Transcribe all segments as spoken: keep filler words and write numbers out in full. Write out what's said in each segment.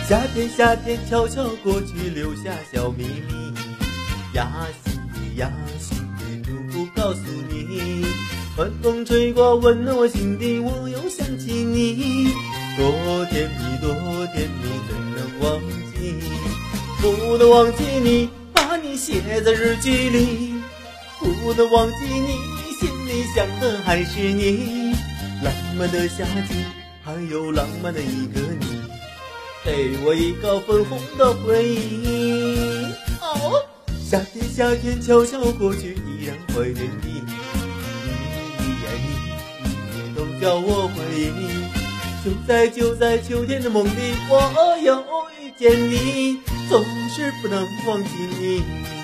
夏天，夏天悄悄过去，留下小秘密。呀西呀西，独不告诉你。晚风吹过，温暖我心底，我又想起你。多甜蜜，多甜蜜，怎能忘记？不能忘记你，把你写在日记里。不能忘记你，心里想的还是你。浪漫的夏季，还有浪漫的一个你。给我一个粉红的回忆。哦，夏天，夏天悄悄过去，依然怀念你。你呀你，你都叫我回忆。就在就在秋天的梦里，我又遇见你，总是不能忘记你。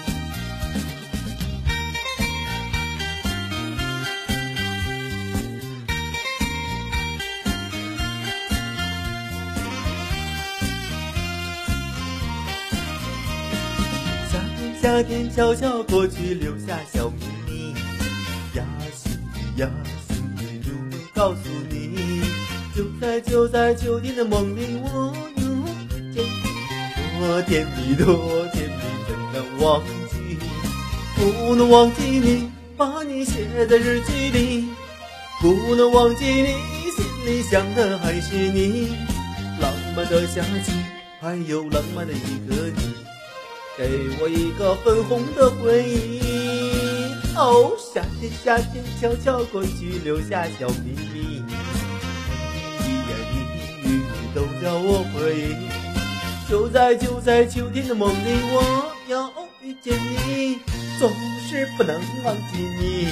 夏天悄悄过去，留下小秘密。呀西呀西，独不告诉你。就在就在秋天的梦里，我又遇见你。多甜蜜，多甜蜜，怎能忘记？不能忘记你，把你写在日记里。不能忘记你，心里想的还是你。浪漫的夏季，还有浪漫的一个你。给我一个粉红的回忆。哦，夏天，夏天悄悄过去，留下小秘密。一言一语都叫我回忆。就在就在秋天的梦里，我又遇见你，总是不能忘记你。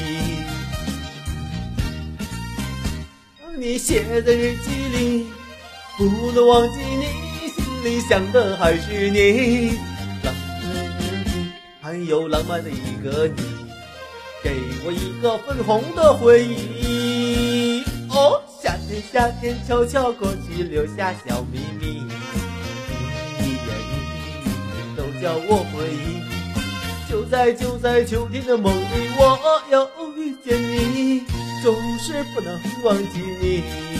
你写在日记里，不能忘记你，心里想的还是你。还有浪漫的一个你，给我一个粉红的回忆。哦，夏天，夏天悄悄过去，留下小秘密。一言一语都叫我回忆。就在就在秋天的梦里，我又遇见你，总是不能忘记你。